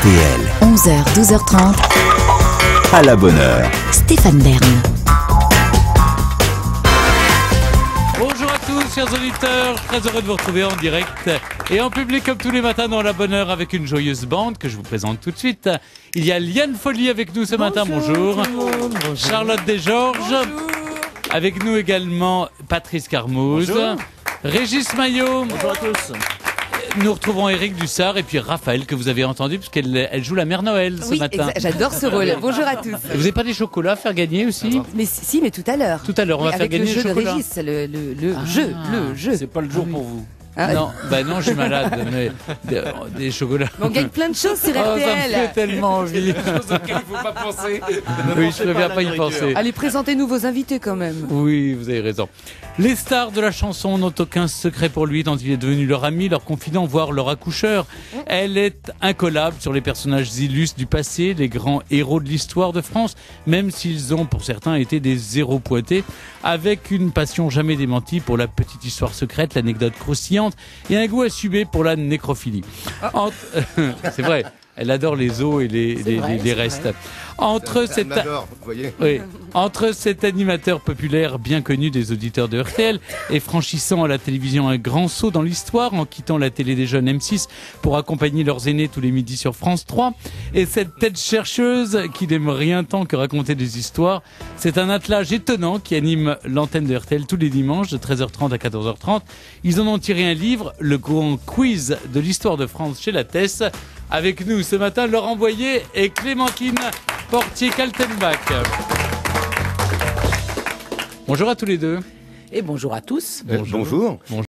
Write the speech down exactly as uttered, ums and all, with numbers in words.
R T L. onze heures, douze heures trente. À la bonne heure. Stéphane Bern. Bonjour à tous, chers auditeurs. Très heureux de vous retrouver en direct et en public comme tous les matins dans la bonne heure avec une joyeuse bande que je vous présente tout de suite. Il y a Liane Folly avec nous ce matin. Bonjour. Bonjour. Charlotte Desgeorges. Bonjour. Avec nous également Patrice Carmouze. Bonjour. Régis Maillot. Bonjour à tous. Nous retrouvons Éric Dussard et puis Raphaël que vous avez entendu puisqu'elle elle joue la Mère Noël ce oui, matin. Oui, j'adore ce rôle. Bonjour à tous. Vous n'avez pas des chocolats à faire gagner aussi? Mais si, mais tout à l'heure. Tout à l'heure, on va oui, faire gagner le jeu des chocolats. de Régis, le, le, le ah, jeu, le jeu. C'est pas le jour ah, oui. pour vous. Ah, non, bah non, je suis malade, mais des, des chocolats. On gagne plein de choses sur oh, R T L. Ça me fait tellement envie. Des choses auxquelles il faut pas penser. Oui, je ne préfère pas y penser. Allez, présentez-nous vos invités quand même. Oui, vous avez raison. Les stars de la chanson n'ont aucun secret pour lui, tant il est devenu leur ami, leur confident, voire leur accoucheur. Elle est incollable sur les personnages illustres du passé, les grands héros de l'histoire de France, même s'ils ont pour certains été des zéros pointés, avec une passion jamais démentie pour la petite histoire secrète, l'anecdote croustillante et un goût assumé pour la nécrophilie. Entre... C'est vrai. Elle adore les os et les, les, vrai, les, les restes. Vrai. Entre ça, cet... ça m'adore, vous voyez. Oui. Entre cet animateur populaire bien connu des auditeurs de R T L et franchissant à la télévision un grand saut dans l'histoire en quittant la télé des jeunes M six pour accompagner leurs aînés tous les midis sur France trois, et cette tête chercheuse qui n'aime rien tant que raconter des histoires, c'est un attelage étonnant qui anime l'antenne de R T L tous les dimanches de treize heures trente à quatorze heures trente. Ils en ont tiré un livre, le grand quiz de l'histoire de France chez Lattès. Avec nous ce matin, Laurent Boyer et Clémentine Portier-Kaltenbach. Bonjour à tous les deux. Et bonjour à tous. Euh, bonjour. Bonjour.